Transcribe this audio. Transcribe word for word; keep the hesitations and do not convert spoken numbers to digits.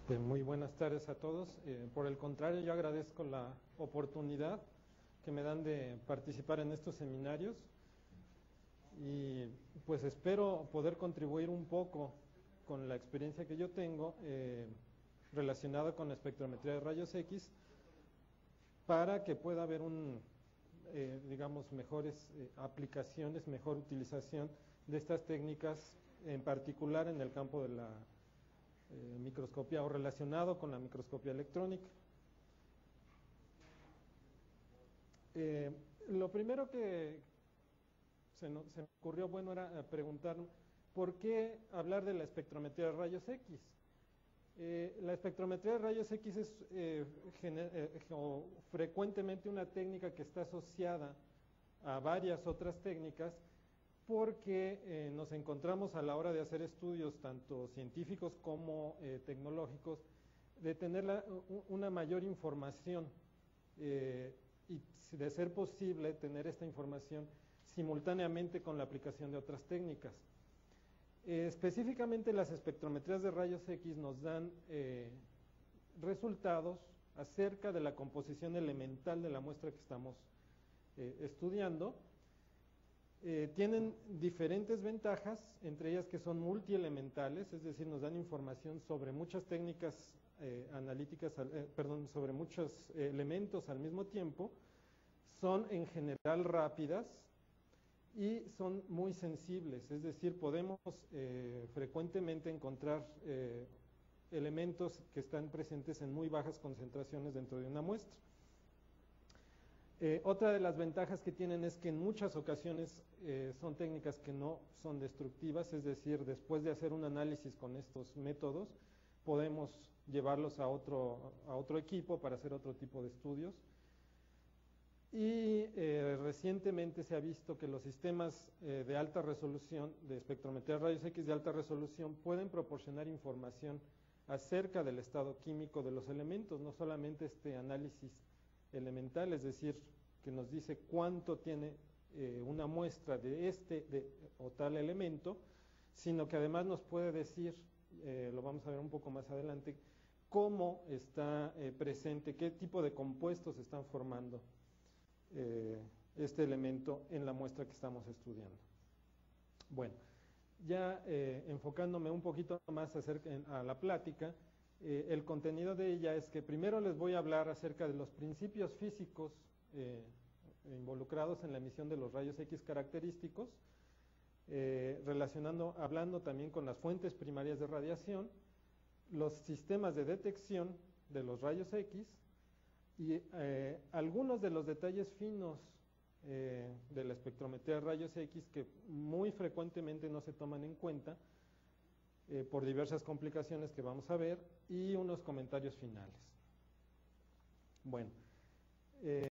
Este, muy buenas tardes a todos. Eh, por el contrario, yo agradezco la oportunidad que me dan de participar en estos seminarios y pues espero poder contribuir un poco con la experiencia que yo tengo eh, relacionada con la espectrometría de rayos X para que pueda haber un, eh, digamos, mejores eh, aplicaciones, mejor utilización de estas técnicas, en particular en el campo de la eh, microscopía o relacionado con la microscopía electrónica. Eh, lo primero que se, no, se me ocurrió, bueno, era preguntar ¿por qué hablar de la espectrometría de rayos X? Eh, la espectrometría de rayos X es eh, gener, eh, o frecuentemente una técnica que está asociada a varias otras técnicas porque eh, nos encontramos a la hora de hacer estudios tanto científicos como eh, tecnológicos de tener la, una mayor información eh, y de ser posible tener esta información simultáneamente con la aplicación de otras técnicas. Eh, específicamente las espectrometrías de rayos X nos dan eh, resultados acerca de la composición elemental de la muestra que estamos eh, estudiando. Eh, tienen diferentes ventajas, entre ellas que son multielementales, es decir, nos dan información sobre muchas técnicas eh, analíticas, eh, perdón, sobre muchos eh, elementos al mismo tiempo, son en general rápidas y son muy sensibles, es decir, podemos eh, frecuentemente encontrar eh, elementos que están presentes en muy bajas concentraciones dentro de una muestra. Eh, otra de las ventajas que tienen es que en muchas ocasiones eh, son técnicas que no son destructivas, es decir, después de hacer un análisis con estos métodos, podemos llevarlos a otro, a otro equipo para hacer otro tipo de estudios. Y eh, recientemente se ha visto que los sistemas eh, de alta resolución, de espectrometría de rayos X de alta resolución, pueden proporcionar información acerca del estado químico de los elementos, no solamente este análisis elemental, es decir, que nos dice cuánto tiene eh, una muestra de este de, o tal elemento, sino que además nos puede decir, eh, lo vamos a ver un poco más adelante, cómo está eh, presente, qué tipo de compuestos están formando eh, este elemento en la muestra que estamos estudiando. Bueno, ya eh, enfocándome un poquito más acerca, en, a la plática, Eh, el contenido de ella es que primero les voy a hablar acerca de los principios físicos eh, involucrados en la emisión de los rayos X característicos, eh, relacionando, hablando también con las fuentes primarias de radiación, los sistemas de detección de los rayos X y eh, algunos de los detalles finos eh, de la espectrometría de rayos X que muy frecuentemente no se toman en cuenta Eh, por diversas complicaciones que vamos a ver y unos comentarios finales. Bueno, eh,